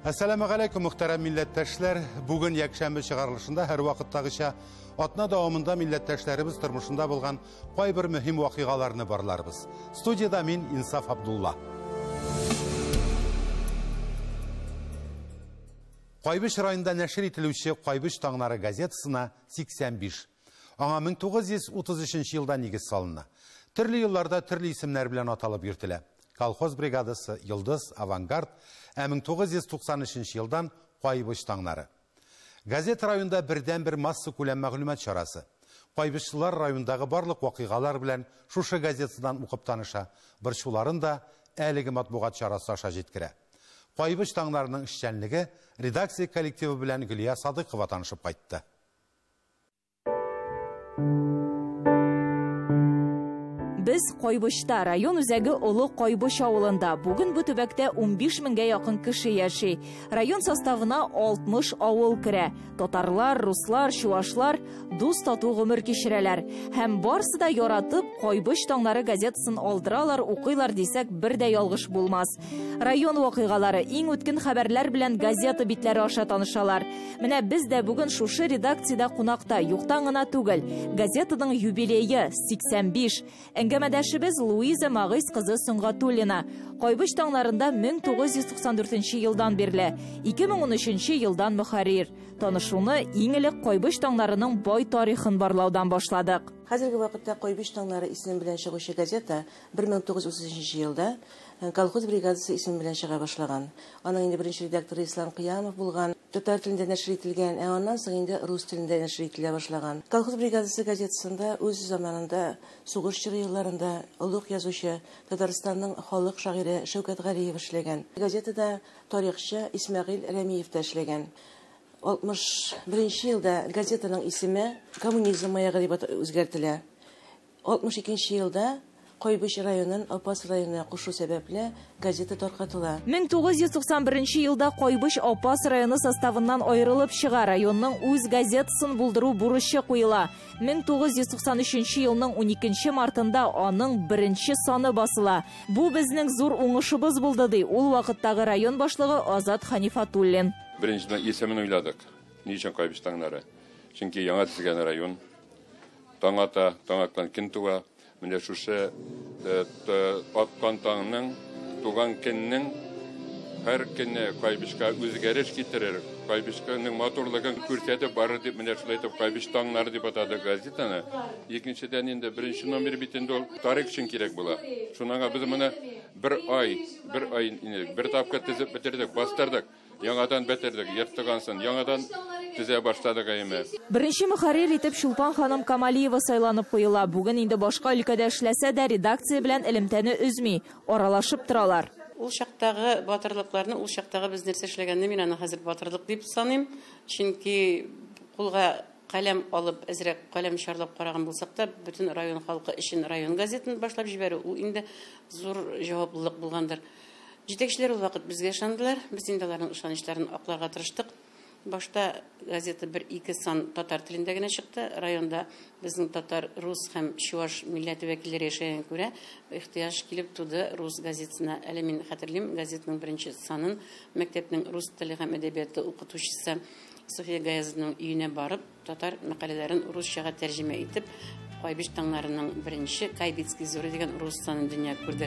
Assalamu alaikum muhtaram millettəşlər. Bugün yakşəmbe çıqarılışında hər vaqtdagıça atna davamında millettəşlərimiz turmuşunda bulğan qoy bir mühim vaqiqalarını barlarız. Studiyada min İnsaf Abdullah. Qaybiş rayonunda nəşr etiluvchi Qaybiş Tağları gazetesine 85. Ana 1933 yılda negiz salındı. Türlü yıllarda türlü isimler bilen atalıb yürütülə. Kolxoz brigadası Yıldız, Avangard, 1993 yıldan Qaybiş Tağları. Gazet rayonunda birden bir massa kulem məlumat çarası. Qaybişçılar rayondağı barlıq vaqiqalar bilen şuşa gazetesinden uqıb tanışa, bir şuların da əligi matbuğat çarası aşa jetkirə. Qaybiş Tağlarının işçənligi redaksiya kollektivi bilen Gülya Sadıqova tanışıp qaytdı. Biz Qaybishda rayon üzəgi Ulu Qaybish avılında bugün bu tübəkdə 15 mingə yaxın kişi yaşay. Rayon sastavına 60 avıl kirə. Tatarlar, ruslar, şuvaşlar duz tatu gümür kişirələr. Həm barsı da yaratıb Qaybish Tağları gazetesini aldıralar, uqıylar desək bir də yalğış bulmaz. Rayon vaqiqaları, eng ötkin xəbərlər bilən gazeta bitləri aşa tanışalar. Менә biz də bugün şuşu redaksiyada qonaqda, yoxtan gına түгел. Gazetadың юбилейі 85. Әңгәмәдәшебез Луиза Мағис кызы Сұңғатуллина. Qaybish Tağlarында 1994 yıldan берле, 2013 yıldan müхәррир. Танышуны иң элек Qaybish Tağlarының бай тарихын барлаудан башладык. Хәзерге вакытта Qaybish Tağları исеме белән чыгучы газета 1933 елда колхоз бригадасы исеме белән чыга башлаган. Аның инде беренче редакторы Ислам Кыямов булган. Татар телендә нәшр ителгән, аннан соң инде рус телендә нәшр ителә башлаган. Колхоз бригадасы газетасында үз заманында, сугыш чоры елларында олуг язучы Татарстанның халык шагыйре Шәүкәт Галиев эшләгән. Газетада тарихчы Исмәгыйль Рәмиев тә эшләгән. 61 елда газетаның исеме Коммунизм маягы дип үзгәртелә. 62 елда Qaybish районын Апас районына кушу сәбәпле газета таркатыла. 1991 елда Qaybish Апас районы составыннан айрылып чыга, районның үз газетасын булдыру бурычы куела. 1993 елның 12 мартында аның беренче саны басыла. Бу безнең зур уңышыбыз булды ди ул вакыттагы район башлыгы Азат Ханифатуллин. Беренчедән исемен уйладык. Ни өчен Qaybish Tağları? Чөнки яңа төзелгән район. Таңата, таңактан кин туа. Менә шушы аткан таңның, туган көннең һәр көнне Qayбишка үзгәреш китерер. Qayбишканың матурлыгын күрсәтеп барыр дип менә шулай итеп Qaybish Tağları дип атады газетаны. Икенчедән инде беренче номер битендә ул тарих өчен кирәк була. Шуныңа без моны бер ай бер тапкыр төзеп бетердек, бастырдык. Яңадан бетердек, ертыгансын, яңадан төзә башладык әйме. Беренче мөхәррир итеп Шулпан ханым Камалиева сайланып куела. Бүген инде башка өлкәдә эшләсә дә редакция белән элемтәне үзми, аралашып торалар. Ул чактагы батырлыкларны, ул чактагы без нәрсә эшләгәнне мин аны хәзер батырлык дип саныйм. Чөнки кулга каләм алып, әзрәк каләм чарлап караган булсак та, бөтен район халкы өчен район газетын башлап җибәрү ул инде зур җаваплылык булгандыр. Җитәкчеләр ул вакыт безгә ышандылар, біз инде аларның ышанычларын акларга тырыштык. Башта газета 1-2 сан татар телендә генә чыкты. Районда безнең татар, рус һәм чуаш милләте вәкилләре яшәгән күрә, ихтыяҗ килеп туды рус газетасына. Әле мин хәтерлим, газетаның беренче санын мәктәпнең рус теле һәм әдәбияты укытучысы София Гаязовның өенә барып, татар мәкаләләрен русчага тәрҗемә итеп, Qaybish Tağlarының беренче Кайбицкий зуры дигән рус санын дөнья күрде.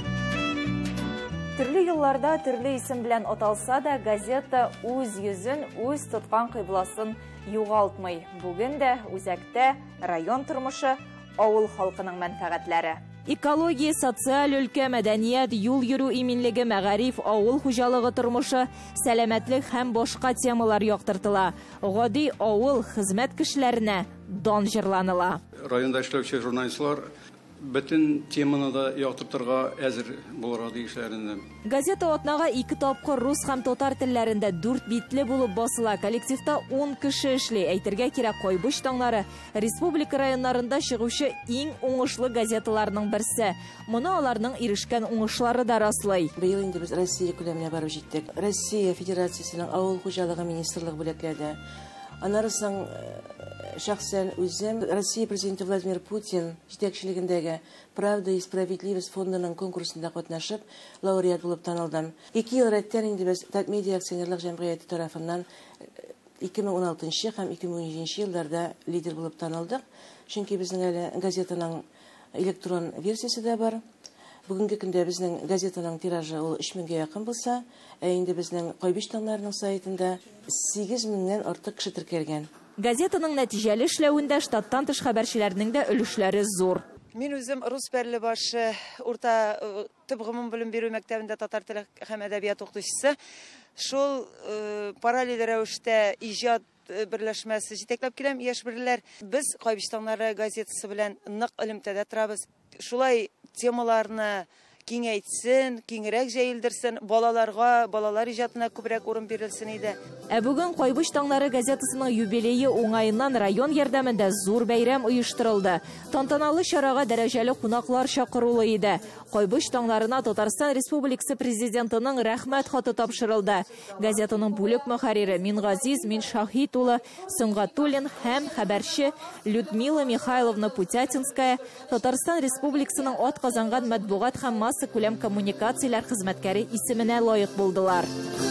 Төрле елларда төрле исем белән аталса да, газета үз йөзен, үз тоткан кыйбласын югалтмый. Бүген дә үзәктә район тормышы, авыл халкының мәнфәгатьләре. Экология, социаль өлкә, мәдәният, юл йөрү иминлеге, мәгариф, авыл хуҗалыгы тормышы, сәламәтлек һәм башка темалар яктыртыла. Гади авыл хезмәт кешеләренә дан җырланыла. Районда эшләүче журналистлар бөтен теманы да яктыртырга әзер булырга диешләреннән. Газета атнага 2 тапкыр рус һәм татар телләрендә 4 битле булып басыла. Коллективта 10 кеше эшли. Әйтергә кирәк, Qaybish Tağları республика районнарында чыгучы иң уңышлы газеталарның берсе. Моны аларның ирешкән уңышлары да раслый. Быел инде без Россия күләменә барып җиттек. Россия Федерациясенең авыл хуҗалыгы министрлыгы бүләкләде. Аннан соң шәхсән үзем Россия президенты Владимир Путин җитәкчелегендәге «Правда и справедливость» фондының конкурсында катнашып, лауреат булып танылдым. 2 ел рәттән инде без Татмедиа акционерлык җәмгыяте тарафыннан 2016 һәм 2017 елларда лидер булып танылдык. Чөнки безнең әле газетаның электрон версиясе дә бар. Бүгенге көндә безнең газетаның тиражы 3000-гә якын булса, инде безнең Кайбыш таңнарының сайтында 8000-нән артык кеше теркәлгән. Газетаның нәтиҗәле эшләвендә штаттан тыш хәбәрчеләрнең дә өлешләре зур. Мин үзем рус Бәрлебашы урта төп гомум белем бирү мәктәбендә татар теле һәм әдәбият укытучысы. Шул параллель рәвештә иҗат берләшмәсе җитәкләп киләм яшь бирләр. Без Кайбыш таңнары газетасы белән нык элемтәдә торабыз. Шулай темаларны киңәйтсен, киңрәк җәелдерсен, балалар иҗатына күбрәк урын бирелсен иде. Бүген Кайбыш таңнары газетасының юбилее уңаеннан район ярдәмендә зур бәйрәм оештырылды. Тантаналы чарага дәрәҗәле кунаклар чакырылы иде. Кайбыш таңнарына Татарстан Республикасы президентының рәхмәт хаты тапшырылды. Газетаның бүлек мөхәррире Мингазиз Миншахит улы Сөнгатуллин һәм хәбәрче Людмила Михайловна Путятинская Татарстан Республикасының атказанган матбугат һәм масса күләм коммуникацияләр хезмәткәре исеменә лаек булдылар.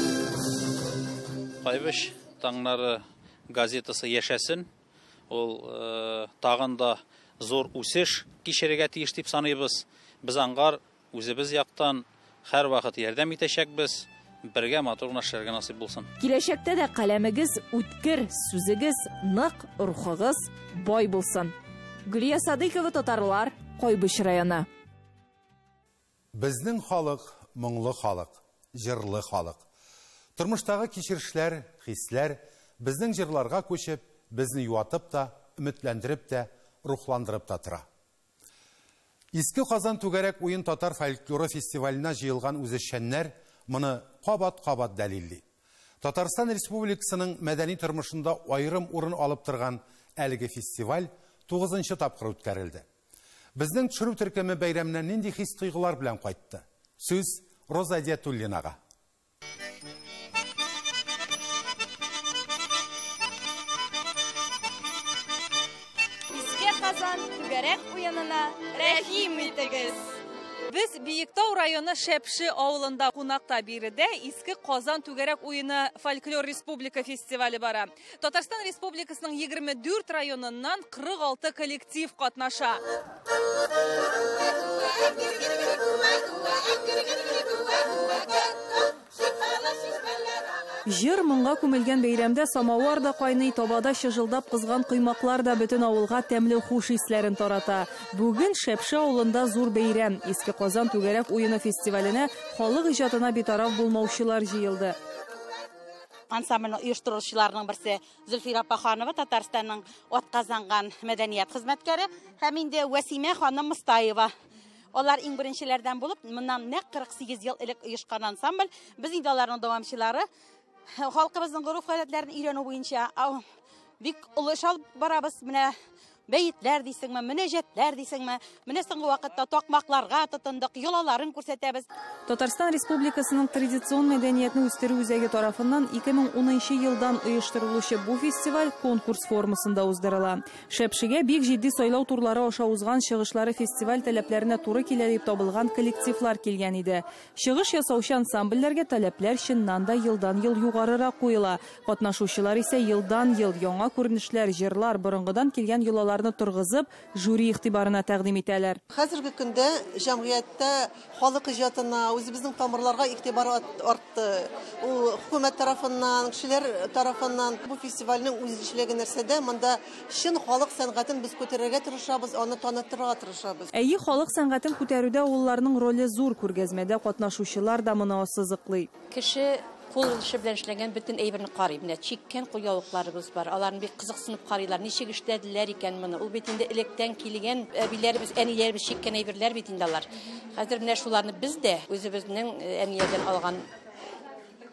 Кайбыш таңнары газетасы яшәсен. Ул тагын да зур үсеш кичерергә тиеш дип саныйбыз. Без аңгар үзебез яктан һәр вакыт ярдәм итәчәкбез. Бергә матур нәрсәләргә насыйп булсын. Киләчәктә дә каләмегез үткер, сүзегез нык, рухыгыз бай булсын. Гөлия Садыйкова, Татарлар, Кайбыш районы. Безнең халык моңлы халык, җырлы халык. Тормыштагы кичерешләр, хисләр безнең җырларга күчеп, безне юатып та, өметләндереп тә, рухландырып та тора. Иске Казан түгәрәк уен татар фольклоры фестиваленә җыелган үзешчәннәр моны кабат-кабат дәлилли. Татарстан Республикасының мәдәни тормышында аерым урын алып торган әлеге фестиваль 9-нчы тапкыр үткәрелде. Безнең төшерү төркеме бәйрәмнән нинди хис-тойгылар белән кайтты? Сүз Роза Диятуллинага. Иске Казан түгәрәк уенына рәхим итегез. Без Биектау районы Шәпши авылында кунакта биредә Иске Казан түгәрәк уены фольклор республика фестивале бара. Татарстан Республикасының 24 районыннан 46 коллектив катнаша. Җыр моңга күмелгән бәйрәмдә самавар да кайный, табада чыжылдап кызган коймаклар да бөтен авылга тәмле хуш исләрен тарата. Бүген Шәпши авылында зур бәйрәм. Иске Казан түгәрәк уены фестиваленә халык иҗатына битараф булмаучылар җыелды. Ансамбльнең оештыручыларының берсе Зөлфира Паханова, Татарстанның атказанган мәдәният хезмәткәре, һәм инде Вәсимә ханым Мостаева. Алар иң беренчеләрдән булып, моннан нәкъ 48 ел элек оешкан ансамбль. Без инде аларның дәвамчылары. Халкыбызның гореф-гадәтләрен өйрәнү буенча бик олы эш алып барабыз. Менә бәйетләр дисеңме, мөнәҗәтләр дисеңме, менә соңгы вакытта такмакларга тотындык, йолаларын күрсәтәбез. Татарстан Республикасының традицион мәдәниятне үстерү үзәге тарафыннан 2010 елдан оештырылучы бу фестиваль конкурс формасында уздырыла. Шәпшигә бик җитди сайлау турлары аша узган чыгышлары фестиваль таләпләренә туры килә дип табылган коллективлар килгән иде. Чыгыш ясаучы ансамбльләргә таләпләр чыннан да елдан-ел югарырак куела. Катнашучылар исә елдан-ел яңа күренешләр, җырлар, борынгыдан килгән йолалар тургызып, жюри игътибарына тәкъдим итәләр. Хәзерге көндә җәмгыятьтә халык иҗатына, үзебезнең тамырларга игътибар артты. Ул хөкүмәт тарафыннан, кешеләр тарафыннан бу фестивальнең үзенчәлеге нәрсәдә, монда чын халык сәнгатен без күтәрергә тырышабыз, аны таныттырырга тырышабыз. Әйе, халык сәнгатен күтәрүдә улларның роле зур. Күргәзмәдә катнашучылар да моны ассызыклый. Кеше кул эше белән эшләгән бөтен әйберне карый. Менә чиккән куялыкларыбыз бар. Аларны бик кызыксынып карыйлар. Ничек эшләделәр икән моны? Ул бит инде электән килгән әбиләребез, әниләребез чиккән әйберләр бит инде алар. Хәзер менә шуларны без дә үзебезнең әниядән алган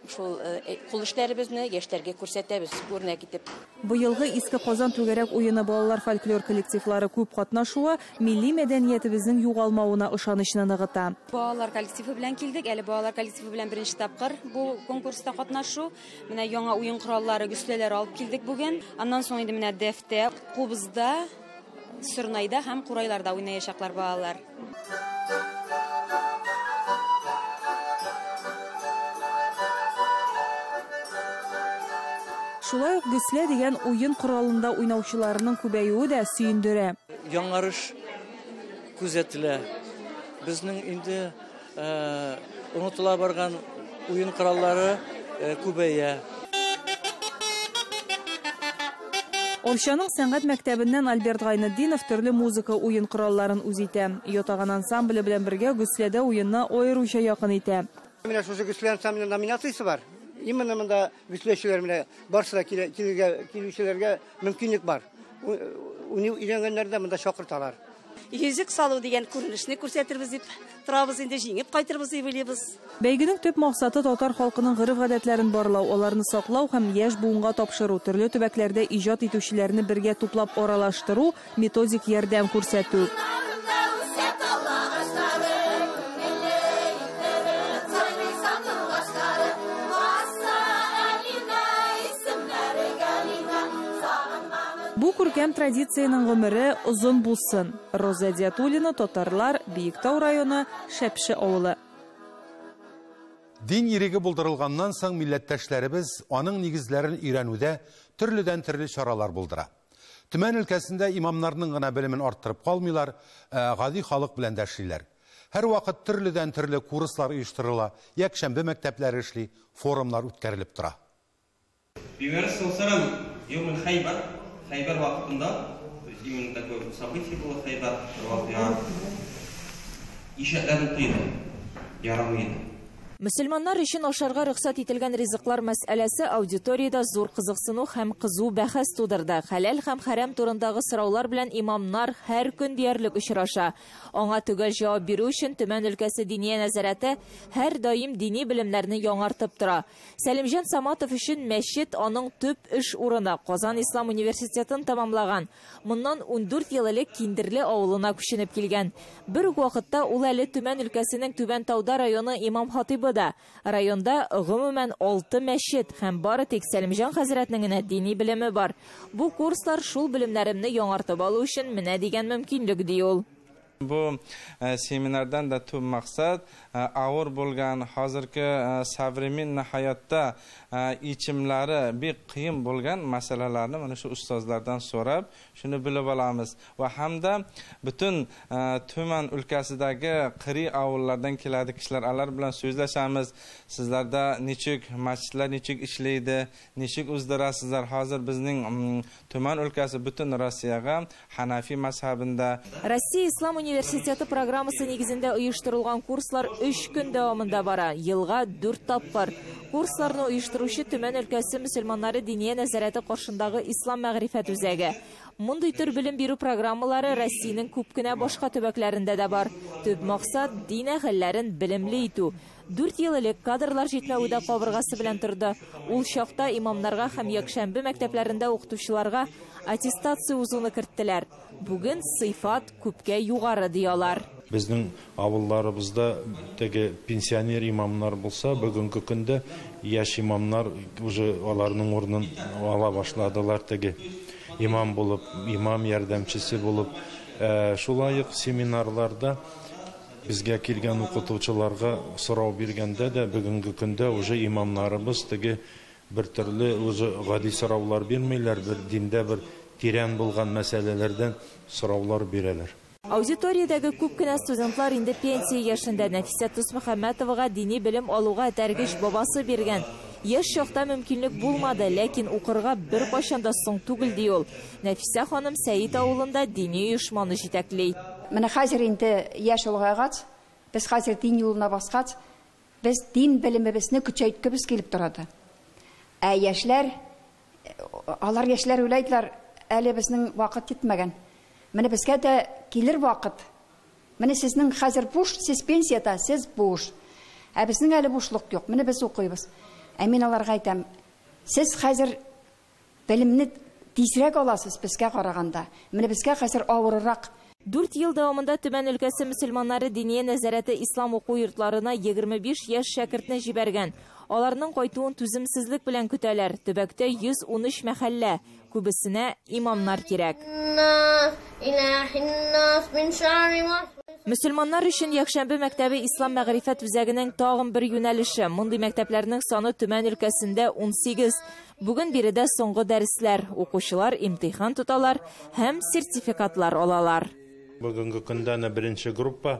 шул кул эшләребезне яшьләргә күрсәтәбез, үрнәк итеп. Быелгы Иске Казан түгәрәк уены балалар фольклор коллективлары күп катнашуы милли мәдәниятебезнең югалмавына ышанычны ныгыта. Балалар коллективы белән килдек. Әле балалар коллективы белән беренче тапкыр бу конкурста катнашу. Менә яңа уен кораллары, гөсләләр алып килдек бүген. Аннан соң инде менә дәфтә, кубызда, Сырнайда һәм Курайларда уйнаячаклар балалар. Шулай ук гөслә дигән уен коралында уйнаучыларның күбәюе дә сөендерә. Яңарыш күзәтелә. Безнең инде онытыла барган уен кораллары күбәя. Орчаның сәнгать мәктәбеннән Альберт Гайнетдинов төрле музыка уен коралларын үзитә. Йотаган ансамбле белән бергә гөсләдә уенны аеруча якын итә. Менә шушы гөслә ансамбле номинациясе бар. Именно монда гөсләүчеләр менә барсыда килүчеләргә мөмкинлек бар. Уни өйрәнгәннәрдә монда чакырталар. Йөзек салу дигән күренешне күрсәтербез дип торабыз, инде җиңеп кайтырбыз дип уйлыйбыз. Бәйгенең төп максаты татар халкының гореф-гадәтләрен барлау, аларны саклау һәм яшь буынга тапшыру, төрле төбәкләрдә иҗат итүчеләрне бергә туплап аралаштыру, методик ярдәм күрсәтү. Бу күркәм традицияның гомере озын булсын. Роза Диатулина, Татарлар, Биектау районы, Шәпше авылы. Дин иреге булдырылганнан соң милләттәшләребез аның нигезләрен өйрәнүдә төрледән-төрле чаралар булдыра. Төмән өлкәсендә имамнарның гына белемен арттырып калмыйлар, гади халык белән дә эшлиләр. Һәр вакыт төрледән-төрле курслар оештырыла, якшәмбе мәктәпләре эшли, форумнар үткәрелеп тора. Хайбар вакытында именно такое событие было, Хайбар, ишәкләрен тыйды, ярамый. Мөселманнар өчен ашарга рөхсәт ителгән ризыклар мәсьәләсе аудиториядә зур кызыксыну һәм кызу бәхәс тудырды. Хәләл һәм хәрам турындагы сораулар белән имамнар һәр көн диярлек очраша. Аңа төгәл җавап бирү өчен Төмән өлкәсе Диния нәзарәте һәр даим дини белемнәрне яңартып тора. Сәлимҗан Саматов өчен мәчет аның төп эш урыны. Казан Ислам университетын тәмамлаган. Моннан 14 ел элек Киндерле авылына күченеп килгән. Бер үк вакытта ул әле Төмән өлкәсенең Түбән-Тауда районы имам-хатибы. Районда гомумән 6 мәчет һәм бары тик Сәлимҗан хәзрәтнең генә дини белеме бар. Бу курслар шул белемнәремне яңартып алу өчен менә дигән мөмкинлек ди ул. Bu seminardan da tüm maksat ağır bulgan hazırki savremen hayatta içimleri bir kıyım bulgan meselelerini mana şu ustazlardan sorab şunu bilib olamiz ve hem de bütün Tuman ülkesidagi qiri avullardan keladi kishilar alar bilan so'zlashamiz. Sizlarda nechuk masjidlar nechuk ishlaydi, nechuk o'zdirasizlar. Hozir bizning Tuman ülkesi bütün Rossiyaga Hanafi mazhabında Россия Ислам университеты программасы нигезендә оештырылган курслар 3 көн дәвамында бара. Елга 4 тапкыр. Курсларны оештыручы Төмән өлкәсе мөселманнары Диния нәзарәте каршындагы ислам мәгърифәт үзәге. Мондый төр белем бирү программалары Россиянең күп кенә башка төбәкләрендә дә бар. Төп максат дин әһелләрен белемле итү. 4 ел элек кадрлар җитмәүдә кабыргасы белән торды. Ул чакта имамнарга һәм якшәмбе мәктәпләрендә укытучыларга аттестация узуны керттеләр. Бүген сыйфат күпкә югары диялар. Безнең авылларыбызда теге пенсионер имамнар булса, бүгенге көндә яшь имамнар уже аларның орнын ала башладылар, теге имам булып, имам ярдәмчесе булып, шулай ук семинарларда безгә килгән укытучыларга сорау биргәндә дә бүгенге көндә уже имамнарыбыз теге бер төрле уже гади сораулар бирмәйләр, бер диндә бер тирән булган мәсьәләләрдән сораулар бирәләр. Аудиториядәге күп кенә студентлар инде пенсия яшендә. Нәфисә Тусмөхәммәтовага дини белем алуга тәргиш бабасы биргән. Яшь чакта мөмкинлек булмады, ләкин укырга бер кайчан да соң түгел ди ул. Нәфисә ханым Сәйит авылында дини оешманы җитәкли. Менә хәзер инде яшь улгайгач, без хәзер дин юлына баскач, без дин белемебезне көчәйткебез килеп торады. Яшьләр, алар яшьләр уйлайдылар, әле безнең вакыт җитмәгән. Менә безгә дә килер вакыт. Менә сезнең хәзер буш, сез пенсияда, сез буш. Безнең әле бушлык юк. Менә без укыйбыз. Мин аларга әйтәм, сез хәзер белемне тизрәк аласыз безгә караганда. Менә безгә хәзер авыррак. 4 ел дәвамында Төмән өлкәсе мөселманнары дини нәзарәте ислам уку йортларына 25 яшь шәкертне җибәргән. Аларның кайтуын түземсезлек белән көтәләр. Төбәктә 113 мәхәллә, күбесенә имамнар кирәк. Мөселманнар өчен Якшәмбе мәктәбе ислам мәгърифәт үзәгенең тагын бер юнәлеше. Мондый мәктәпләрнең саны Төмән өлкәсендә 18. Бүген биредә соңгы дәресләр, укучылар имтихан тоталар һәм сертификатлар алалар. Бүгенге көндә беренче группа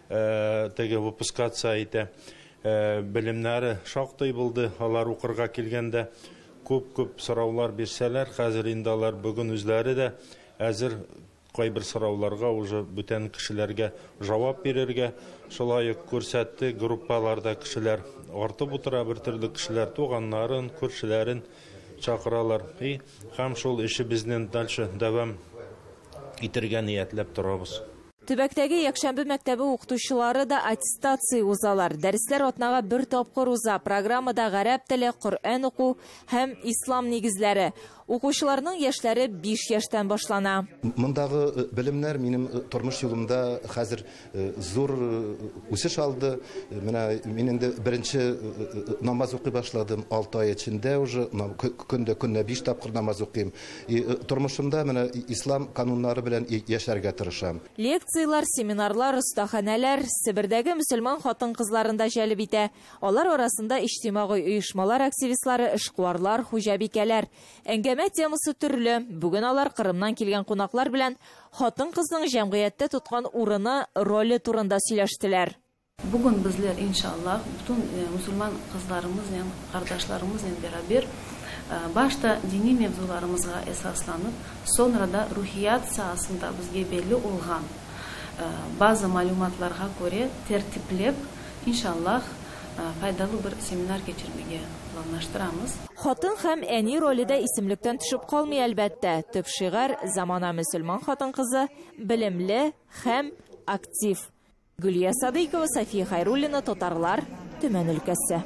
выпускация итә. Белемнәре шактый булды. Алар укырга килгәндә күп сораулар бирсәләр, хәзер инде алар бүген үзләре дә әзер кайбер сорауларга уже бүтән кешеләргә җавап бирергә. Шулай ук күрсәтте, группаларда кешеләр артып утыра, бер төрле кешеләр туганнарын, күршеләрен чакыралар. Һәм шул эшебезнең дальше дәвам итәргә ниятләп торабыз. Төбәктәге Якшәмбе мәктәбе укытучылары да аттестация узалар. Дәресләр атнага бер тапкыр уза. Программада гарәп теле, Коръән уку һәм ислам нигезләре. Укучыларның яшьләре 5 яшьтән башлана. Мондагы белемнәр минем тормыш юлымда хәзер зур үсеш алды. Менә мин инде беренче намаз укый башладым 6 ай эчендә уже көндә 5 тапкыр намаз укыйм. Тормышымда менә ислам кануннары белән яшәргә тырышам. Лекциялар, семинарлар, остаханәләр Себердәге мөселман хатын-кызларында җәлеп итә. Алар арасында иҗтимагый оешмалар активистлары, эшкуарлар, хуҗабикәләр. Әңгәмә темасы төрле. Бүген алар Кырымнан килгән кунаклар белән хатын-кызның җәмгыятьтә тоткан урыны, роле турында сөйләштеләр. Бүген безләр иншаллах бүтән мусульман кызларыбыз белән кардәшләребез белән бәрабәр башта дини мевзуларыбызга эсасланып, sonra да рухият сahasында безгә беле булган база мәгълүматларга күрә тәртипләп иншаллах файдалы бер семинар кечермәгә планлаштырабыз. Хатын һәм әни ролидә исемлектән төшеп калмый әлбәттә. Төп шигырь замана мөселман хатын-кызы белемле һәм актив. Гөлия Садыйкова, София Хайруллина, Татарлар, Төмән өлкәсе.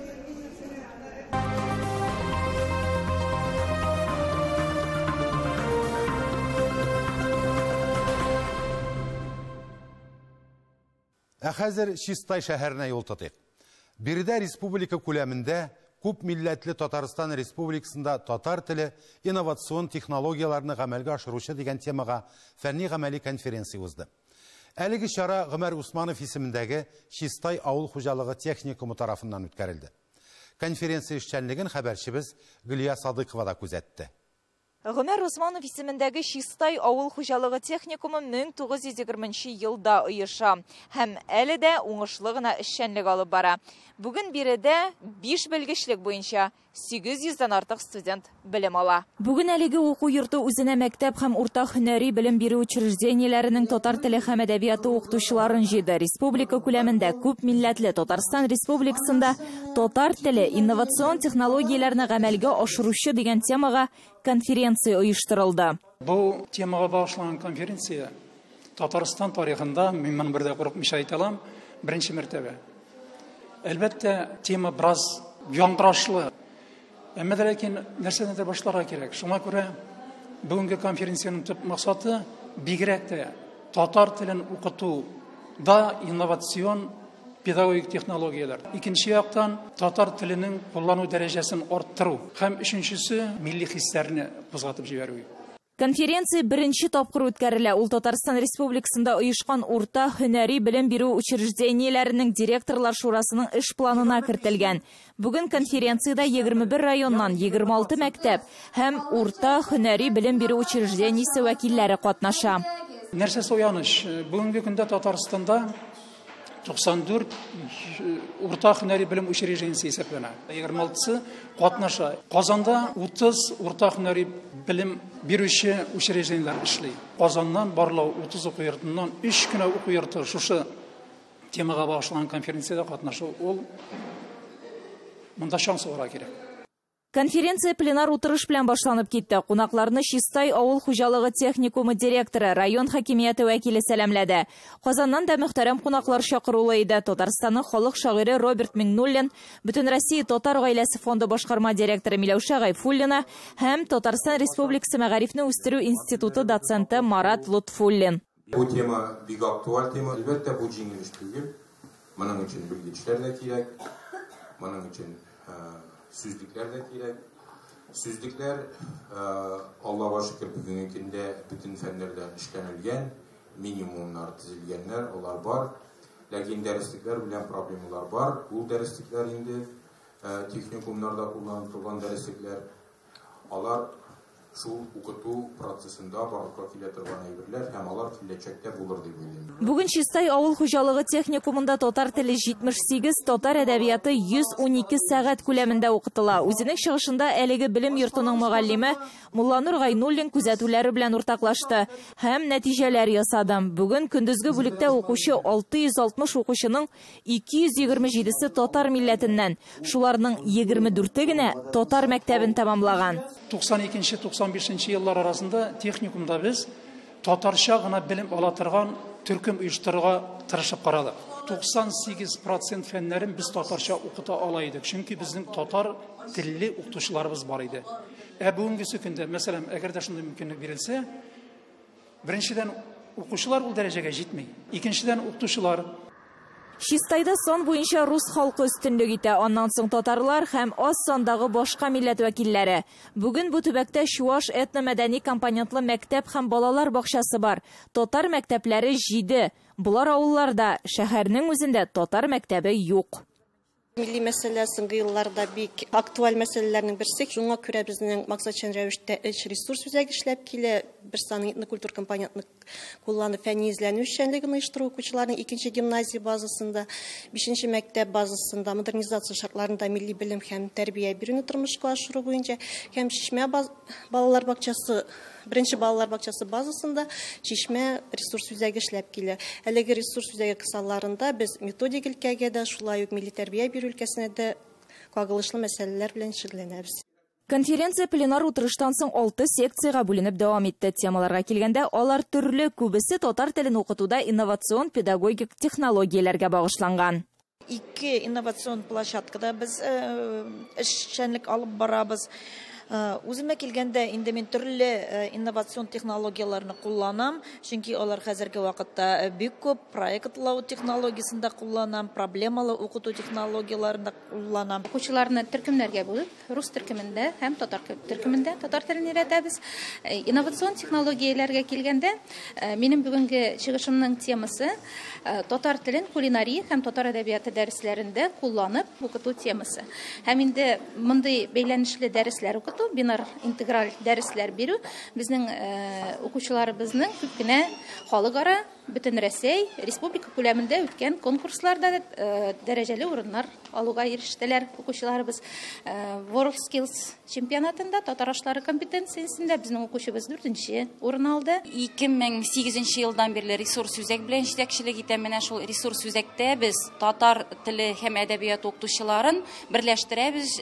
Хәзер Чистай шәһәренә юл тотыйк. Биредә республика күләмендә күп милләтле Татарстан Республикасында татар теле инновацион технологияларны гамәлгә ашыручы дигән темага фәнни-гамәли конференция узды. Әлеге чара Гомәр Усманов исемендәге Чистай авыл хуҗалыгы техникумы тарафыннан үткәрелде. Конференция эшчәнлеген хәбәрчебез Гөлия Садыйкова да күзәтте. Гомәр Усманов исемендәге Чистай авыл хуҗалыгы техникумы 1920 елда оеша һәм әле дә уңышлы гына эшчәнлек алып бара. Бүген биредә 5 белгечлек буенча 800-дән артык студент белем ала. Бүген әлеге уку йорты үзенә мәктәп һәм уртак һөнәри белем бирү учреждениеләренең татар теле һәм әдәбияты укытучыларын җыйды. Республика күләмендә күп милләтле Татарстан Республикасында татар теле инновацион технологияләрне гамәлгә ашыручы дигән темага конференция оештырылды. Бу темага багышланган конференция Татарстан тарихында мин бердә курыкмыйча әйтә алам, беренче мәртәбә. Әлбәттә, тема браз яңгырашлы. Әмма ләкин нәрсәдән дә башларга кирәк. Шуңа күрә бүгенге конференциянең төп максаты бигрәк тә татар телен укыту да инновацион педагогик технологиялар. Икенче яктан татар теленең куллану дәрәҗәсен арттыру һәм өченчесе милли хисләрне кузгатып җибәрү. Конференция беренче тапкыр үткәрелә. Ул Татарстан Республикасында оешкан урта һөнәри белем бирү учреждениеләренең директорлар шурасының эш планына кертелгән. Бүген конференциядә 21 районнан 26 мәктәп һәм урта һөнәри белем бирү учреждениесе вәкилләре катнаша. Нәрсә сояныш? Бүгенге көндә Татарстанда 94 урта һөнәри белем учреждениесе исәпләнә. 26-сы катнаша. Казанда 30 урта һөнәри белем бирүче учреждениеләр эшли. Казаннан барлау 30 уку йортыннан 3 кенә уку йорты шушы темага багышланган конференциядә катнашу ул монда шанс булырга кирәк. Конференция пленар утырыш белән башланып китте. Кунакларны Чистай авыл хуҗалыгы техникумы директоры, район хакимияте вәкиле сәламләде. Казаннан да мөхтәрәм кунаклар чакырылы иде. Татарстанның халык шагыйре Роберт Миңнуллин, Бөтен Россия татар гаиләсе фонды башкарма директоры Миләүшә Гайфуллина һәм Татарстан Республикасы мәгарифне үстерү институты доценты Марат Лутфуллин. Бу тема бик актуаль тема. Әлбәттә, бу җиңел эш түгел. Моның өчен белгечләр дә кирәк. Моның өчен сүзлекләр дә кирәк. Сүзлекләр, Аллаһка шөкер, бүгенге көндә бөтен фәннәрдән эшләнелгән, минимумнар төзелгәннәр, алар бар. Ләкин дәреслекләр белән проблемалар бар. Ул дәреслекләр инде техникумнарда кулланылган дәреслекләр. Алар шул укыту процессында барлыкка килә торган әйберләр һәм алар киләчәктә булыр дип уйлыйм. Бүген Чистай авыл хуҗалыгы техникумында татар теле 78, татар әдәбияты 112 сәгать күләмендә укытыла. Үзенең чыгышында әлеге белем йортының мөгаллиме Мулланур Гайнуллин күзәтүләре белән уртаклашты һәм нәтиҗәләр ясады. Бүген көндезге бүлектә укучы 660 укучының 227-се татар милләтеннән, шуларның 24-е генә татар мәктәбен тәмамлаган. 92-95 еллар арасында техникумда біз татарша гына белем ала торган төркем оештырырга тырышып карадык. 98% фәннәрен без татарча укыта ала идек, чөнки безнең татар телле укытучыларыбыз бар иде. Бүгенге көндә, мәсәлән, әгәр дә шундый мөмкинлек бирелсә, беренчедән укучылар ул дәрәҗәгә җитми. Икенчедән укытучылар. Чистайда сан буенча рус халкы өстенлек итә, аннан соң татарлар һәм аз сандагы башка милләт вәкилләре. Бүген бу төбәктә чуаш этно-мәдәни компонентлы мәктәп һәм балалар бакчасы бар. Татар мәктәпләре 7. Булар авылларда, шәһәрнең үзендә татар мәктәбе юк. Милли мәсьәлә соңгы елларда бик актуаль мәсьәләләрнең берсе. Шуңа күрә безнең максатчан рәвештә эш ресурс үзәге эшләп килә. Бер санлы этнокультур компонентны кулланып фәнни эзләнү эшчәнлеген оештыру укучыларның 2нче гимназия базасында, 5нче мәктәп базасында модернизация шартларында милли белем һәм тәрбия бирүне тормышка ашыру буенча һәм Чишмә балалар бакчасы, 1нче балалар бакчасы базасында Чишмә ресурс үзәге эшләп килә. Әлеге ресурс үзәге кысаларында без методик өлкәгә дә, шулай ук милли тәрбия бирү өлкәсенә дә кагылышлы мәсьәләләр белән шөгыльләнәбез. Конференция пленар утырыштан соң 6 секцияга бүленеп дәвам итте. Темаларга килгәндә, алар төрле, күбесе татар телен укытуда инновацион педагогик технологияләргә багышланган. 2 инновацион площадкада без эшчәнлек алып барабыз. Үземә килгәндә инде мин төрле инновацион технологияларны кулланам, чөнки алар хәзерге вакытта бик күп проектлау технологиясында кулланам, проблемалы укыту технологияларында кулланам. Укучыларны төркемнәргә бүлеп, рус төркемендә һәм татар төркемендә татар телен өйрәтәбез. Инновацион технологияләргә килгәндә, минем бүгенге чыгышымның темасы татар телен кулинария һәм татар әдәбияты дәресләрендә кулланып укыту темасы. Һәм инде мондый бәйләнешле дәресләр укыту, бинар интеграль дәресләр бирү безнең укучыларыбызның күп кенә халыкара, бөтен Россия, республика күләмендә үткән конкурсларда дәрәҗәле урыннар алуга ирештеләр. Укучыларыбыз World Skills чемпионатында татар ашлары компетенциясендә безнең укучыбыз 4нче урын алды. 2008 елдан бирле ресурс үзәк белән җитәкчелек итәм. Менә шул ресурс үзәктә без татар теле һәм әдәбият укытучыларын берләштерәбез.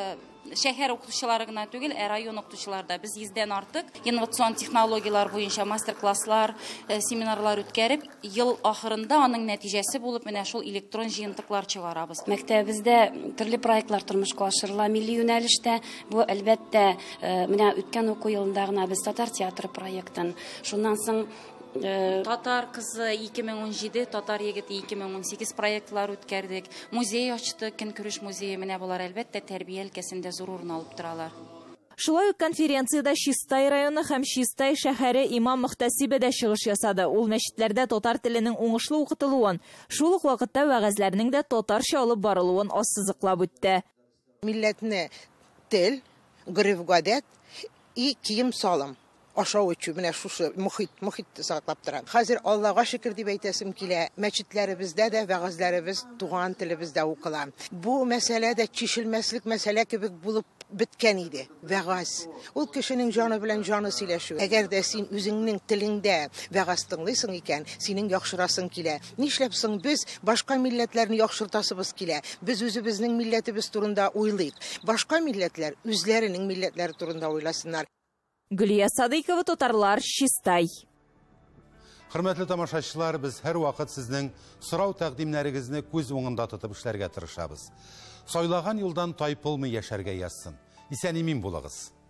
Шәһәр укытучылары гына түгел, район укытучыларда без 100дән артык инновацион технологиялар буенча мастер-класслар, семинарлар үткәреп, ел ахырында аның нәтиҗәсе булып менә шул электрон җыентыклар чыгарабыз. Мәктәбебездә төрле проектлар тормышка ашырыла, милли юнәлештә. Бу әлбәттә менә үткән уку елында гына без татар театры проектын, шуннан соң Татар кызы 2017, татар егете 2018 проектлар үткәрдек. Музей ачты, Көнкүреш музее, менә булар әлбәттә тәрбия өлкәсендә зур урын алып торалар. Шулай ук конференцияда Чистай районы һәм Чистай шәһәре имам мөхтәсибе дә чыгыш ясады. Ул мәчетләрдә татар теленең уңышлы укытылуын, шул ук вакытта вәгазьләрнең дә татарча алып барылуын ассызыклап үтте. Милләтне тел, гырыф-гадәт и кием-салым ашау өчен менә шушы мөхит саклап тора. Хәзер Аллаһка шөкер дип әйтәсем килә. Мәчетләребездә дә вәгазьләребез туган телебездә укыла. Бу мәсьәлә дә чишелмәслек мәсьәлә кебек булып беткән иде, вәгазь. Ул кешенең жаны белән жаны сөйләшү. Әгәр дә син үзеңнең телеңдә вәгазь тыңлыйсың икән, синең яхшырасың килә. Нишләп соң без башка милләтләрне яхшыртасыбыз килә? Без үзебезнең милләтебез турында уйлыйк. Башка милләтләр үзләренең милләтләре турында уйласыннар. Гөлия Садыкова, Тотарлар, Чистай. Хөрмәтле тамашачылар, без һәр вакыт сезнең сорау тәкъдимнәрегезне күз уңында тотып эшләргә тырышабыз. Сайлаган юлдан тайпылмый яшәргә язсын. Исән-имин булыгыз.